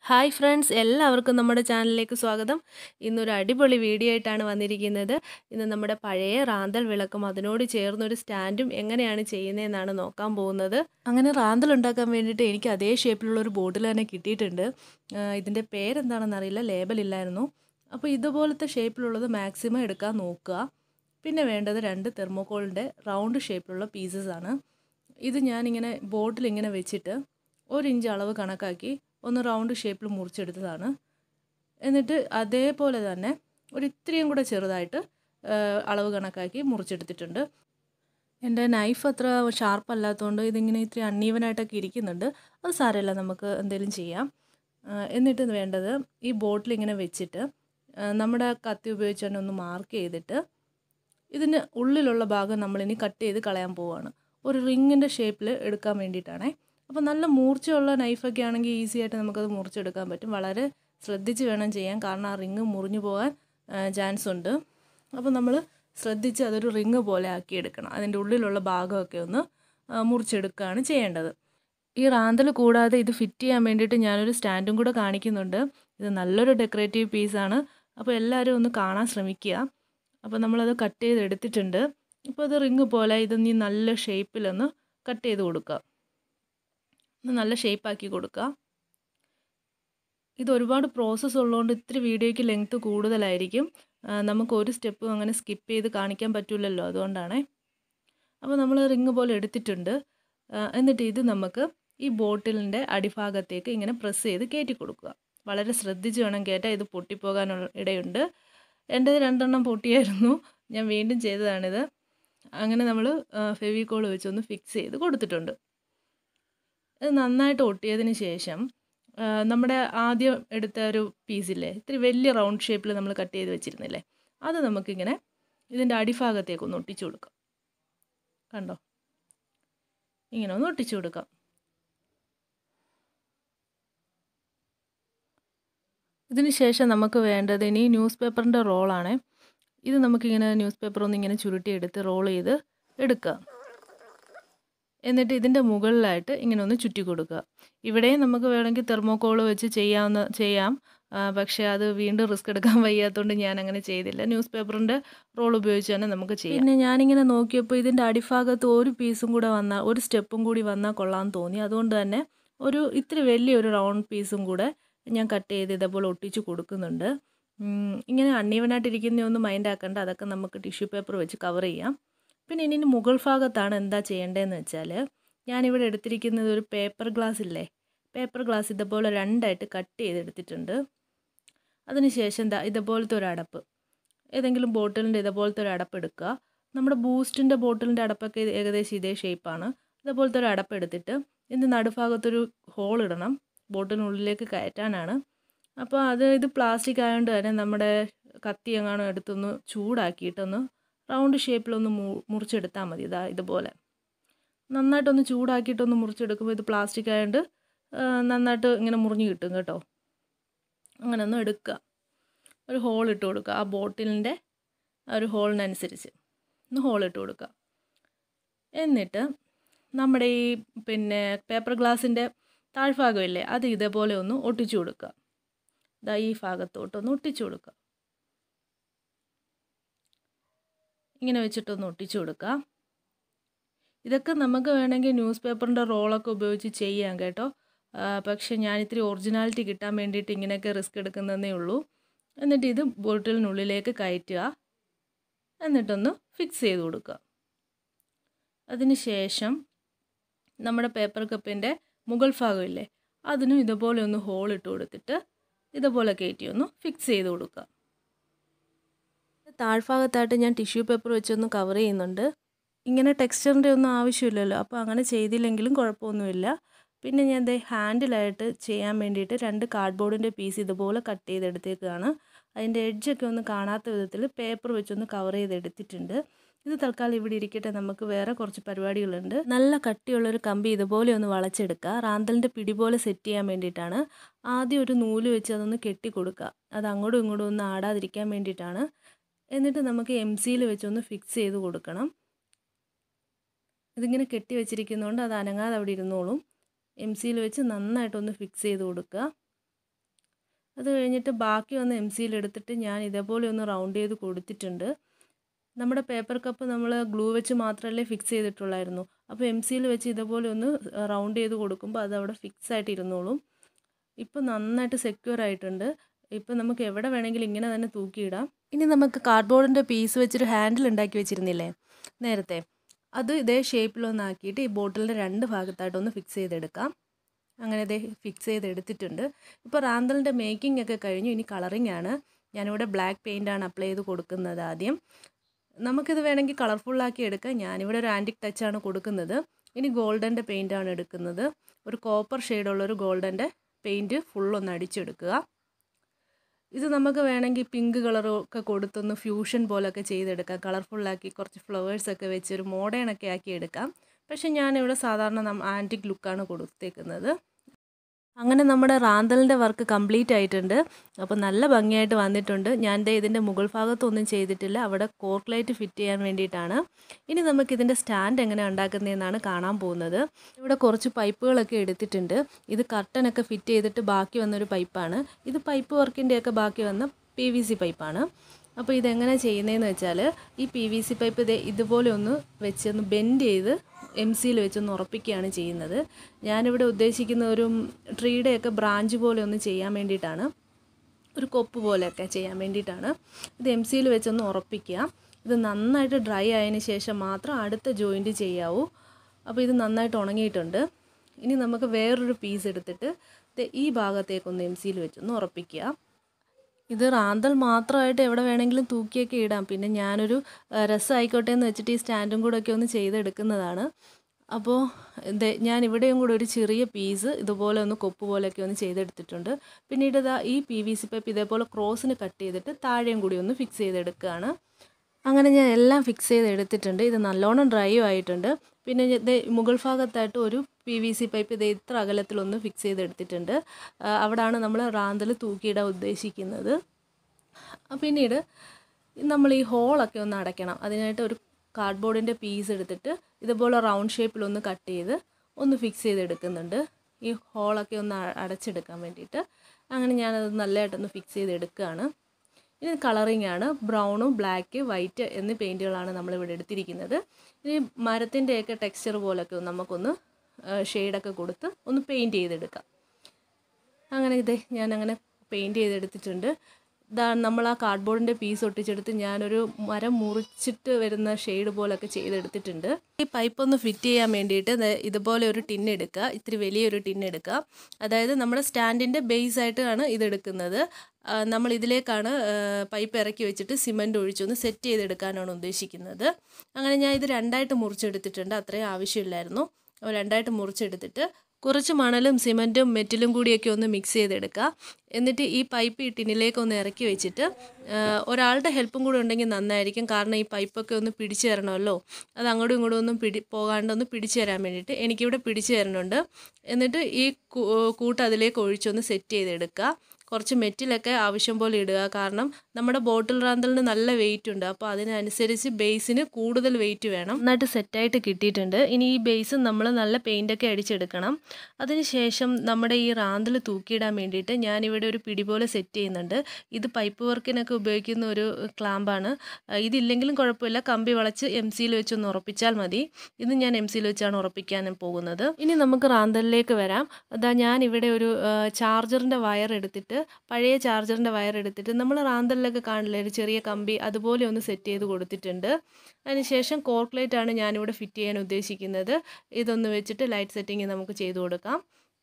Hi friends, എല്ലാവർക്കും നമ്മുടെ ചാനലിലേക്ക് സ്വാഗതം. ഇന്നൊരു അടിപൊളി വീഡിയോ ആയിട്ടാണ് വന്നിരിക്കുന്നത്. ഇന്ന് നമ്മുടെ പഴയ റാന്തൽ വിളക്കും അതിനോട് ചേർന്നൊരു സ്റ്റാൻഡും എങ്ങനെയാണ് ചെയ്യുന്നതെന്നാണ് നോക്കാൻ പോകുന്നത്. അങ്ങനെ റാന്തൽ ഉണ്ടാക്കാൻ വേണ്ടിയിട്ട് എനിക്ക് അതേ ഷേപ്പിലുള്ള ഒരു ബോട്ടിൽ തന്നെ കിട്ടിയിട്ടുണ്ട്. ഇതിൻ്റെ പേരെന്താണെന്നറിയില്ല, ലേബലില്ലായിരുന്നു. അപ്പോൾ ഇതുപോലത്തെ ഷേപ്പിലുള്ളത് മാക്സിമം എടുക്കാൻ നോക്കുക. പിന്നെ വേണ്ടത് 2 തെർമോക്കോളിൻ്റെ റൗണ്ട് ഷേപ്പിലുള്ള പീസസ് ആണ്. ഇത് ഞാനിങ്ങനെ ബോട്ടിലിങ്ങനെ വെച്ചിട്ട് 1 ഇഞ്ച് അളവ് കണക്കാക്കി ഒന്ന് റൗണ്ട് ഷേപ്പിൽ മുറിച്ചെടുത്തതാണ്. എന്നിട്ട് അതേപോലെ തന്നെ ഇത്തിരിയും കൂടെ ചെറുതായിട്ട് അളവ് കണക്കാക്കി മുറിച്ചെടുത്തിട്ടുണ്ട്. എൻ്റെ നൈഫ് അത്ര ഷാർപ്പല്ലാത്തതുകൊണ്ട് ഇതിങ്ങനെ ഇത്തിരി അൺഈവനായിട്ടൊക്കെ ഇരിക്കുന്നുണ്ട്. അത് സാരമില്ല, നമുക്ക് എന്തെങ്കിലും ചെയ്യാം. എന്നിട്ട് വേണ്ടത് ഈ ബോട്ടിൽ ഇങ്ങനെ വെച്ചിട്ട് നമ്മുടെ കത്തി ഉപയോഗിച്ച് തന്നെ ഒന്ന് മാർക്ക് ചെയ്തിട്ട് ഇതിന് ഉള്ളിലുള്ള ഭാഗം നമ്മളിനി കട്ട് ചെയ്ത് കളയാൻ പോവുകയാണ്. ഒരു റിങ്ങിൻ്റെ ഷേപ്പിൽ എടുക്കാൻ വേണ്ടിയിട്ടാണേ. അപ്പോൾ നല്ല മൂർച്ചയുള്ള നൈഫൊക്കെ ആണെങ്കിൽ ഈസി ആയിട്ട് നമുക്കത് മുറിച്ചെടുക്കാൻ പറ്റും. വളരെ ശ്രദ്ധിച്ച് വേണം ചെയ്യാൻ, കാരണം ആ റിങ് മുറിഞ്ഞു പോകാൻ ചാൻസ് ഉണ്ട്. അപ്പോൾ നമ്മൾ ശ്രദ്ധിച്ച് അതൊരു റിങ് പോലെ ആക്കിയെടുക്കണം. അതിൻ്റെ ഉള്ളിലുള്ള ഭാഗമൊക്കെ ഒന്ന് മുറിച്ചെടുക്കുകയാണ് ചെയ്യേണ്ടത്. ഈ റാന്തൽ കൂടാതെ ഇത് ഫിറ്റ് ചെയ്യാൻ വേണ്ടിയിട്ട് ഞാനൊരു സ്റ്റാൻഡും കൂടെ കാണിക്കുന്നുണ്ട്. ഇത് നല്ലൊരു ഡെക്കറേറ്റീവ് പീസാണ്. അപ്പോൾ എല്ലാവരും ഒന്ന് കാണാൻ ശ്രമിക്കുക. അപ്പോൾ നമ്മളത് കട്ട് ചെയ്തെടുത്തിട്ടുണ്ട്. അപ്പോൾ അത് റിങ് പോലെ ഇതൊന്ന് നല്ല ഷേപ്പിലൊന്ന് കട്ട് ചെയ്ത് കൊടുക്കുക. നല്ല ഷേപ്പാക്കി കൊടുക്കുക. ഇത് ഒരുപാട് പ്രോസസ്സ് ഉള്ളതുകൊണ്ട് ഇത്തിരി വീഡിയോയ്ക്ക് ലെങ്ത്ത് കൂടുതലായിരിക്കും. നമുക്ക് ഒരു സ്റ്റെപ്പും അങ്ങനെ സ്കിപ്പ് ചെയ്ത് കാണിക്കാൻ പറ്റില്ലല്ലോ, അതുകൊണ്ടാണേ. അപ്പോൾ നമ്മൾ റിങ് പോലെ എടുത്തിട്ടുണ്ട്. എന്നിട്ട് ഇത് നമുക്ക് ഈ ബോട്ടിലിൻ്റെ അടിഭാഗത്തേക്ക് ഇങ്ങനെ പ്രസ് ചെയ്ത് കയറ്റി കൊടുക്കുക. വളരെ ശ്രദ്ധിച്ച് വേണം കയറ്റാൻ, ഇത് പൊട്ടിപ്പോകാനുള്ള ഇടയുണ്ട്. എൻ്റേത് 2 എണ്ണം പൊട്ടിയായിരുന്നു. ഞാൻ വീണ്ടും ചെയ്തതാണിത്. അങ്ങനെ നമ്മൾ ഫെവിക്കോൾ വെച്ചൊന്ന് ഫിക്സ് ചെയ്ത് കൊടുത്തിട്ടുണ്ട്. ഇത് നന്നായിട്ട് ഒട്ടിയതിന് ശേഷം നമ്മുടെ ആദ്യം എടുത്ത ഒരു പീസില്ലേ, ഇത്തിരി വലിയ റൗണ്ട് ഷേപ്പിൽ നമ്മൾ കട്ട് ചെയ്ത് വെച്ചിരുന്നില്ലേ, അത് നമുക്കിങ്ങനെ ഇതിൻ്റെ അടിഭാഗത്തേക്കൊന്ന് ഒട്ടിച്ചു കൊടുക്കാം. കണ്ടോ, ഇങ്ങനെ ഒന്ന് ഒട്ടിച്ചു കൊടുക്കാം. ഇതിന് ശേഷം നമുക്ക് വേണ്ടത് ഇനി ന്യൂസ് പേപ്പറിൻ്റെ റോളാണ്. ഇത് നമുക്കിങ്ങനെ ന്യൂസ് പേപ്പർ ഒന്നിങ്ങനെ ചുരുട്ടിയെടുത്ത് റോൾ ചെയ്ത് എടുക്കുക. എന്നിട്ട് ഇതിൻ്റെ മുകളിലായിട്ട് ഇങ്ങനെ ഒന്ന് ചുറ്റി കൊടുക്കുക. ഇവിടെയും നമുക്ക് വേണമെങ്കിൽ തെർമോക്കോൾ വെച്ച് ചെയ്യാം. പക്ഷേ അത് വീണ്ടും റിസ്ക് എടുക്കാൻ വയ്യാത്തതുകൊണ്ട് ഞാൻ അങ്ങനെ ചെയ്തില്ല. ന്യൂസ് പേപ്പറിൻ്റെ റോൾ ഉപയോഗിച്ച് തന്നെ നമുക്ക് ചെയ്യാം. പിന്നെ ഞാനിങ്ങനെ നോക്കിയപ്പോൾ ഇതിൻ്റെ അടിഭാഗത്ത് ഒരു പീസും കൂടെ വന്നാൽ, ഒരു സ്റ്റെപ്പും കൂടി വന്നാൽ കൊള്ളാമെന്ന് തോന്നി. അതുകൊണ്ട് തന്നെ ഇത്തിരി വലിയൊരു റൗണ്ട് പീസും കൂടെ ഞാൻ കട്ട് ചെയ്ത് ഇതേപോലെ ഒട്ടിച്ച് കൊടുക്കുന്നുണ്ട്. ഇങ്ങനെ അൺഈവനായിട്ടിരിക്കുന്നതൊന്നും മൈൻഡ് ആക്കണ്ട, അതൊക്കെ നമുക്ക് ടിഷ്യൂ പേപ്പർ വെച്ച് കവർ ചെയ്യാം. പിന്നെ ഇനി മുകൾ ഭാഗത്താണ് എന്താ ചെയ്യേണ്ടതെന്ന് വെച്ചാൽ, ഞാനിവിടെ എടുത്തിരിക്കുന്നത് ഒരു പേപ്പർ ഗ്ലാസ് ഇല്ലേ, പേപ്പർ ഗ്ലാസ് ഇതുപോലെ 2ആയിട്ട് കട്ട് ചെയ്തെടുത്തിട്ടുണ്ട്. അതിനുശേഷം ഇതുപോലത്തെ ഒരു അടപ്പ്, ഏതെങ്കിലും ബോട്ടിലിൻ്റെ ഇതുപോലത്തെ ഒരു അടപ്പ് എടുക്കുക. നമ്മുടെ ബൂസ്റ്റിൻ്റെ ബോട്ടിലിൻ്റെ അടപ്പൊക്കെ ഏകദേശം ഇതേ ഷേപ്പാണ്. ഇതുപോലത്തെ ഒരു അടപ്പ് എടുത്തിട്ട് ഇതിൻ്റെ നടുഭാഗത്തൊരു ഹോൾ ഇടണം, ബോട്ടിലിനുള്ളിലേക്ക് കയറ്റാനാണ്. അപ്പോൾ ഇത് പ്ലാസ്റ്റിക് ആയതുകൊണ്ട് തന്നെ നമ്മുടെ കത്തി എങ്ങാനും എടുത്തൊന്ന് ചൂടാക്കിയിട്ടൊന്ന് റൗണ്ട് ഷേപ്പിലൊന്ന് മുറിച്ചെടുത്താൽ മതി. ഇതുപോലെ നന്നായിട്ടൊന്ന് ചൂടാക്കിയിട്ടൊന്ന് മുറിച്ചെടുക്കുമ്പോൾ ഇത് പ്ലാസ്റ്റിക് ആയതുകൊണ്ട് നന്നായിട്ട് ഇങ്ങനെ മുറിഞ്ഞ് കിട്ടും കേട്ടോ. അങ്ങനെ ഒന്ന് എടുക്കുക, ഒരു ഹോൾ ഇട്ട് കൊടുക്കുക. ആ ബോട്ടിലിൻ്റെ ഒരു ഹോളിനനുസരിച്ച് ഒന്ന് ഹോൾ ഇട്ട് കൊടുക്കുക. എന്നിട്ട് നമ്മുടെ ഈ പേപ്പർ ഗ്ലാസിൻ്റെ താഴ്ഭാഗമില്ലേ, അത് ഇതേപോലെ ഒന്ന് ഒട്ടിച്ചു കൊടുക്കുക. ഈ ഭാഗത്തോട്ടൊന്ന് ഒട്ടിച്ചു കൊടുക്കുക. ഇങ്ങനെ വെച്ചിട്ടൊന്ന് ഒട്ടിച്ചു കൊടുക്കുക. ഇതൊക്കെ നമുക്ക് വേണമെങ്കിൽ ന്യൂസ് പേപ്പറിൻ്റെ റോളൊക്കെ ഉപയോഗിച്ച് ചെയ്യാം കേട്ടോ. പക്ഷേ ഞാനിത്തിരി ഒറിജിനാലിറ്റി കിട്ടാൻ വേണ്ടിയിട്ട് ഇങ്ങനെയൊക്കെ റിസ്ക് എടുക്കുന്നതേ ഉള്ളൂ. എന്നിട്ട് ഇത് ബോട്ടിലിനുള്ളിലേക്ക് കയറ്റുക, എന്നിട്ടൊന്ന് ഫിക്സ് ചെയ്ത് കൊടുക്കുക. അതിന് ശേഷം നമ്മുടെ പേപ്പർ കപ്പിൻ്റെ മുകൾ ഭാഗമില്ലേ, അതിനും ഇതുപോലെ ഒന്ന് ഹോൾ ഇട്ട് കൊടുത്തിട്ട് ഇതുപോലെ കയറ്റി ഒന്ന് ഫിക്സ് ചെയ്ത് കൊടുക്കുക. താഴ്ഭാഗത്തായിട്ട് ഞാൻ ടിഷ്യൂ പേപ്പർ വെച്ചൊന്ന് കവർ ചെയ്യുന്നുണ്ട്. ഇങ്ങനെ ടെക്സ്ചറിൻ്റെ ഒന്നും ആവശ്യമില്ലല്ലോ, അപ്പോൾ അങ്ങനെ ചെയ്തില്ലെങ്കിലും കുഴപ്പമൊന്നുമില്ല. പിന്നെ ഞാൻ ഹാൻഡിലായിട്ട് ചെയ്യാൻ വേണ്ടിയിട്ട് 2 കാർഡ്ബോർഡിൻ്റെ പീസ് ഇതുപോലെ കട്ട് ചെയ്തെടുത്തേക്കാണ്. അതിൻ്റെ എഡ്ജൊക്കെ ഒന്ന് കാണാത്ത വിധത്തിൽ പേപ്പർ വെച്ചൊന്ന് കവർ ചെയ്തെടുത്തിട്ടുണ്ട്. ഇത് തൽക്കാലം ഇവിടെ ഇരിക്കട്ടെ, നമുക്ക് വേറെ കുറച്ച് പരിപാടികളുണ്ട്. നല്ല കട്ടിയുള്ളൊരു കമ്പി ഇതുപോലെ ഒന്ന് വളച്ചെടുക്കുക. റാന്തലിൻ്റെ പിടി പോലെ സെറ്റ് ചെയ്യാൻ വേണ്ടിയിട്ടാണ്. ആദ്യം ഒരു നൂല് വെച്ച് അതൊന്ന് കെട്ടി കൊടുക്കുക, അത് അങ്ങോട്ടും ഇങ്ങോട്ടും ഒന്ന് ആടാതിരിക്കാൻ വേണ്ടിയിട്ടാണ്. എന്നിട്ട് നമുക്ക് MC-യിൽ വെച്ചൊന്ന് ഫിക്സ് ചെയ്ത് കൊടുക്കണം. ഇതിങ്ങനെ കെട്ടി വെച്ചിരിക്കുന്നതുകൊണ്ട് അത് അനങ്ങാതെ അവിടെ ഇരുന്നോളും. MC-യിൽ വെച്ച് നന്നായിട്ടൊന്ന് ഫിക്സ് ചെയ്ത് കൊടുക്കുക. അത് കഴിഞ്ഞിട്ട് ബാക്കി വന്ന എംസിയിൽ എടുത്തിട്ട് ഞാൻ ഇതേപോലെ ഒന്ന് റൗണ്ട് ചെയ്ത് കൊടുത്തിട്ടുണ്ട്. നമ്മുടെ പേപ്പർ കപ്പ് നമ്മൾ ഗ്ലൂ വെച്ച് മാത്രമല്ലേ ഫിക്സ് ചെയ്തിട്ടുള്ളായിരുന്നു. അപ്പോൾ എംസിയിൽ വെച്ച് ഇതേപോലെ ഒന്ന് റൗണ്ട് ചെയ്ത് കൊടുക്കുമ്പോൾ അത് അവിടെ ഫിക്സ് ആയിട്ട് ഇരുന്നോളും. ഇപ്പോൾ നന്നായിട്ട് സെക്യൂർ ആയിട്ടുണ്ട്. ഇപ്പോൾ നമുക്ക് എവിടെ വേണമെങ്കിലും ഇങ്ങനെ തന്നെ തൂക്കിയിടാം. ഇനി നമുക്ക് കാർഡ്ബോർഡിൻ്റെ പീസ് വെച്ചൊരു ഹാൻഡിൽ ഉണ്ടാക്കി വെച്ചിരുന്നില്ലേ നേരത്തെ, അത് ഇതേ ഷേപ്പിലൊന്നാക്കിയിട്ട് ഈ ബോട്ടിലിൻ്റെ 2 ഭാഗത്തായിട്ടൊന്ന് ഫിക്സ് ചെയ്തെടുക്കാം. അങ്ങനെ ഇതേ ഫിക്സ് ചെയ്തെടുത്തിട്ടുണ്ട്. ഇപ്പോൾ റാന്തലിൻ്റെ മേക്കിംഗ് ഒക്കെ കഴിഞ്ഞു. ഇനി കളറിംഗ് ആണ്. ഞാനിവിടെ ബ്ലാക്ക് പെയിൻ്റാണ് അപ്ലൈ ചെയ്ത് കൊടുക്കുന്നത് ആദ്യം. നമുക്കിത് വേണമെങ്കിൽ കളർഫുള്ളാക്കി എടുക്കാം. ഞാനിവിടെ ഒരു ആൻറ്റിക് ടച്ചാണ് കൊടുക്കുന്നത്. ഇനി ഗോൾഡൻ്റെ പെയിൻ്റാണ് എടുക്കുന്നത്. ഒരു കോപ്പർ ഷെയ്ഡുള്ളൊരു ഗോൾഡൻ്റെ പെയിൻറ്റ് ഫുള്ളൊന്ന് അടിച്ചെടുക്കുക. ഇത് നമുക്ക് വേണമെങ്കിൽ പിങ്ക് കളറൊക്കെ കൊടുത്തൊന്ന് ഫ്യൂഷൻ പോലൊക്കെ ചെയ്തെടുക്കാം. കളർഫുള്ളാക്കി കുറച്ച് ഫ്ലവേഴ്സൊക്കെ വെച്ച് ഒരു മോഡേണൊക്കെ ആക്കി എടുക്കാം. പക്ഷേ ഞാനിവിടെ സാധാരണ ആൻറ്റിക് ലുക്കാണ് കൊടുത്തേക്കുന്നത്. അങ്ങനെ നമ്മുടെ റാന്തലിൻ്റെ വർക്ക് കംപ്ലീറ്റ് ആയിട്ടുണ്ട്. അപ്പോൾ നല്ല ഭംഗിയായിട്ട് വന്നിട്ടുണ്ട്. ഞാൻ ഇതിൻ്റെ മുകൾ ഭാഗത്തൊന്നും ചെയ്തിട്ടില്ല. അവിടെ കോർക്ക് ലൈറ്റ് ഫിറ്റ് ചെയ്യാൻ വേണ്ടിയിട്ടാണ്. ഇനി നമുക്കിതിൻ്റെ സ്റ്റാൻഡ് എങ്ങനെ ഉണ്ടാക്കുന്നതെന്നാണ് കാണാൻ പോകുന്നത്. ഇവിടെ കുറച്ച് പൈപ്പുകളൊക്കെ എടുത്തിട്ടുണ്ട്. ഇത് കർട്ടനൊക്കെ ഫിറ്റ് ചെയ്തിട്ട് ബാക്കി വന്നൊരു പൈപ്പാണ്. ഇത് പൈപ്പ് വർക്കിൻ്റെയൊക്കെ ബാക്കി വന്ന PVC പൈപ്പാണ്. അപ്പോൾ ഇതെങ്ങനെ ചെയ്യുന്നതെന്ന് വെച്ചാൽ ഈ PVC പൈപ്പ് ഇതുപോലെ ഒന്ന് വെച്ച് ഒന്ന് ബെൻഡ് ചെയ്ത് എംസിയിൽ വെച്ചൊന്ന് ഉറപ്പിക്കുകയാണ് ചെയ്യുന്നത്. ഞാനിവിടെ ഉദ്ദേശിക്കുന്ന ഒരു ട്രീയുടെയൊക്കെ ബ്രാഞ്ച് പോലെ ഒന്ന് ചെയ്യാൻ വേണ്ടിയിട്ടാണ്, ഒരു കൊപ്പ് പോലെയൊക്കെ ചെയ്യാൻ വേണ്ടിയിട്ടാണ്. ഇത് എംസിയിൽ വെച്ചൊന്ന് ഉറപ്പിക്കുക. ഇത് നന്നായിട്ട് ഡ്രൈ ആയതിന് ശേഷം മാത്രം അടുത്ത ജോയിൻറ്റ് ചെയ്യാവൂ. അപ്പോൾ ഇത് നന്നായിട്ട് ഉണങ്ങിയിട്ടുണ്ട്. ഇനി നമുക്ക് വേറൊരു പീസ് എടുത്തിട്ട് ഈ ഭാഗത്തേക്കൊന്ന് എംസിയിൽ വെച്ചൊന്ന് ഉറപ്പിക്കുക. ഇത് റാന്തൽ മാത്രമായിട്ട് എവിടെ വേണമെങ്കിലും തൂക്കിയൊക്കെ ഇടാം. പിന്നെ ഞാനൊരു രസമായിക്കോട്ടെ എന്ന് വെച്ചിട്ട് ഈ സ്റ്റാൻഡും കൂടെ ഒക്കെ ഒന്ന് ചെയ്തെടുക്കുന്നതാണ്. അപ്പോൾ ഞാൻ ഇവിടെയും കൂടെ ഒരു ചെറിയ പീസ് ഇതുപോലെ ഒന്ന് കൊപ്പ് പോലെയൊക്കെ ഒന്ന് ചെയ്തെടുത്തിട്ടുണ്ട്. പിന്നീട് ഈ PVC പൈപ്പ് ഇതേപോലെ ക്രോസിന് കട്ട് ചെയ്തിട്ട് താഴെയും കൂടി ഒന്ന് ഫിക്സ് ചെയ്തെടുക്കുകയാണ്. അങ്ങനെ ഞാൻ എല്ലാം ഫിക്സ് ചെയ്തെടുത്തിട്ടുണ്ട്. ഇത് നല്ലോണം ഡ്രൈ ആയിട്ടുണ്ട്. പിന്നെ മുകൾ ഭാഗത്തായിട്ട് ഒരു PVC പൈപ്പ് ഇത്ര അകലത്തിലൊന്ന് ഫിക്സ് ചെയ്തെടുത്തിട്ടുണ്ട്. അവിടെയാണ് നമ്മൾ റാന്തൽ തൂക്കിയിടാൻ ഉദ്ദേശിക്കുന്നത്. പിന്നീട് നമ്മൾ ഈ ഹോളൊക്കെ ഒന്ന് അടയ്ക്കണം. അതിനായിട്ട് ഒരു കാർഡ്ബോർഡിൻ്റെ പീസ് എടുത്തിട്ട് ഇതുപോലെ റൗണ്ട് ഷേപ്പിലൊന്ന് കട്ട് ചെയ്ത് ഒന്ന് ഫിക്സ് ചെയ്തെടുക്കുന്നുണ്ട്. ഈ ഹോളൊക്കെ ഒന്ന് അടച്ചെടുക്കാൻ വേണ്ടിയിട്ട്. അങ്ങനെ ഞാനത് നല്ലതായിട്ടൊന്ന് ഫിക്സ് ചെയ്തെടുക്കുകയാണ്. ഇനി കളറിംഗ് ആണ്. ബ്രൗണും ബ്ലാക്ക് വൈറ്റ് എന്നീ പെയിൻറ്റുകളാണ് നമ്മളിവിടെ എടുത്തിരിക്കുന്നത്. ഇനി മരത്തിൻ്റെയൊക്കെ ടെക്സ്ചർ പോലൊക്കെ നമുക്കൊന്ന് ഷെയ്ഡൊക്കെ കൊടുത്ത് ഒന്ന് പെയിൻറ്റ് ചെയ്തെടുക്കാം. അങ്ങനെ ഞാനങ്ങനെ പെയിൻറ്റ് ചെയ്തെടുത്തിട്ടുണ്ട്. നമ്മൾ ആ കാർഡ്ബോർഡിൻ്റെ പീസ് ഒട്ടിച്ചെടുത്ത് ഞാനൊരു മരം മുറിച്ചിട്ട് വരുന്ന ഷെയ്ഡ് പോലൊക്കെ ചെയ്തെടുത്തിട്ടുണ്ട്. ഈ പൈപ്പ് ഒന്ന് ഫിറ്റ് ചെയ്യാൻ വേണ്ടിയിട്ട് ഇതുപോലെ ഒരു ടിൻ എടുക്കുക. ഇത്തിരി വലിയൊരു ടിൻ എടുക്കുക. അതായത് നമ്മുടെ സ്റ്റാൻഡിൻ്റെ ബേസ് ആയിട്ടാണ് ഇതെടുക്കുന്നത്. നമ്മൾ ഇതിലേക്കാണ് പൈപ്പ് ഇറക്കി വെച്ചിട്ട് സിമൻറ്റ് ഒഴിച്ചൊന്ന് സെറ്റ് ചെയ്തെടുക്കാനാണ് ഉദ്ദേശിക്കുന്നത്. അങ്ങനെ ഞാൻ ഇത് 2ആയിട്ട് മുറിച്ചെടുത്തിട്ടുണ്ട്. അത്രയും ആവശ്യമില്ലായിരുന്നു. 2ആയിട്ട് മുറിച്ചെടുത്തിട്ട് കുറച്ച് മണലും സിമൻറ്റും മെറ്റലും കൂടിയൊക്കെ ഒന്ന് മിക്സ് ചെയ്തെടുക്കുക. എന്നിട്ട് ഈ പൈപ്പ് ഈ ടിന്നിലേക്ക് ഒന്ന് ഇറക്കി വെച്ചിട്ട് ഒരാളുടെ ഹെൽപ്പും കൂടെ ഉണ്ടെങ്കിൽ നന്നായിരിക്കും. കാരണം ഈ പൈപ്പൊക്കെ ഒന്ന് പിടിച്ചു തരണമല്ലോ. അത് അങ്ങോട്ടും ഇങ്ങോട്ടും ഒന്നും പോകാണ്ടൊന്ന് പിടിച്ചു തരാൻ വേണ്ടിയിട്ട് എനിക്കിവിടെ പിടിച്ചു തരുന്നുണ്ട്. എന്നിട്ട് ഈ കൂട്ട് അതിലേക്ക് ഒഴിച്ചൊന്ന് സെറ്റ് ചെയ്തെടുക്കുക. കുറച്ച് മെറ്റിലൊക്കെ ആവശ്യം പോലെ ഇടുക. കാരണം നമ്മുടെ ബോട്ടിൽ റാന്തലിന് നല്ല വെയിറ്റ് ഉണ്ട്. അപ്പോൾ അതിനനുസരിച്ച് ബേസിന് കൂടുതൽ വെയിറ്റ് വേണം. നന്നായിട്ട് സെറ്റായിട്ട് കിട്ടിയിട്ടുണ്ട്. ഇനി ഈ ബേസ് നമ്മൾ നല്ല പെയിൻ്റൊക്കെ അടിച്ചെടുക്കണം. അതിനുശേഷം നമ്മുടെ ഈ റാന്തൽ തൂക്കിയിടാൻ വേണ്ടിയിട്ട് ഞാനിവിടെ ഒരു പിടി പോലെ സെറ്റ് ചെയ്യുന്നുണ്ട്. ഇത് പൈപ്പ് വർക്കിനൊക്കെ ഉപയോഗിക്കുന്ന ഒരു ക്ലാമ്പാണ്. ഇതില്ലെങ്കിലും കുഴപ്പമില്ല. കമ്പി വളച്ച് എംസിയിൽ വെച്ചൊന്ന് ഉറപ്പിച്ചാൽ മതി. ഇത് ഞാൻ എംസിയിൽ വെച്ചാണ് ഉറപ്പിക്കാൻ പോകുന്നത്. ഇനി നമുക്ക് റാന്തലിലേക്ക് വരാം. ഞാനിവിടെ ഒരു ചാർജറിൻ്റെ വയർ എടുത്തിട്ട് പഴയ ചാർജറിൻ്റെ വയർ എടുത്തിട്ട് നമ്മൾ റാന്തലിലൊക്കെ കാണില്ലേ ഒരു ചെറിയ കമ്പി, അതുപോലെ ഒന്ന് സെറ്റ് ചെയ്ത് കൊടുത്തിട്ടുണ്ട്. അതിനുശേഷം കോർക്ക് ലൈറ്റാണ് ഞാനിവിടെ ഫിറ്റ് ചെയ്യാൻ ഉദ്ദേശിക്കുന്നത്. ഇതൊന്ന് വെച്ചിട്ട് ലൈറ്റ് സെറ്റിംഗ് നമുക്ക് ചെയ്ത് കൊടുക്കാം.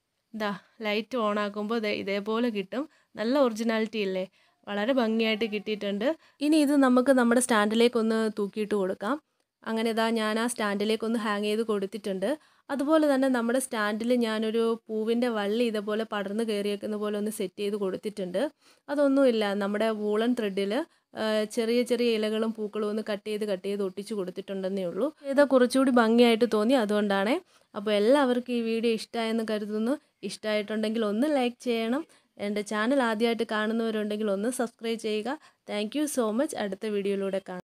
ലൈറ്റ് ഓൺ ആക്കുമ്പോൾ ഇതേപോലെ കിട്ടും. നല്ല ഒറിജിനാലിറ്റി ഇല്ലേ? വളരെ ഭംഗിയായിട്ട് കിട്ടിയിട്ടുണ്ട്. ഇനി ഇത് നമുക്ക് നമ്മുടെ സ്റ്റാൻഡിലേക്കൊന്ന് തൂക്കിയിട്ട് കൊടുക്കാം. അങ്ങനെ ഞാൻ ആ സ്റ്റാൻഡിലേക്കൊന്ന് ഹാങ് ചെയ്ത് കൊടുത്തിട്ടുണ്ട്. അതുപോലെ തന്നെ നമ്മുടെ സ്റ്റാൻഡിൽ ഞാനൊരു പൂവിൻ്റെ വള്ളി ഇതേപോലെ പടർന്ന് കയറിയേക്കുന്ന പോലെ ഒന്ന് സെറ്റ് ചെയ്ത് കൊടുത്തിട്ടുണ്ട്. അതൊന്നുമില്ല, നമ്മുടെ വൂളൻ ത്രെഡിൽ ചെറിയ ചെറിയ ഇലകളും പൂക്കളും ഒന്ന് കട്ട് ചെയ്ത് ഒട്ടിച്ച് കൊടുത്തിട്ടുണ്ടെന്നേ ഉള്ളൂ. കുറച്ചുകൂടി ഭംഗിയായിട്ട് തോന്നി, അതുകൊണ്ടാണ്. അപ്പോൾ എല്ലാവർക്കും ഈ വീഡിയോ ഇഷ്ടമായെന്ന് കരുതുന്നു. ഇഷ്ടമായിട്ടുണ്ടെങ്കിൽ ഒന്ന് ലൈക്ക് ചെയ്യണം. എൻ്റെ ചാനൽ ആദ്യമായിട്ട് കാണുന്നവരുണ്ടെങ്കിൽ ഒന്ന് സബ്സ്ക്രൈബ് ചെയ്യുക. Thank you so much. അടുത്ത വീഡിയോയിലൂടെ കാണാം.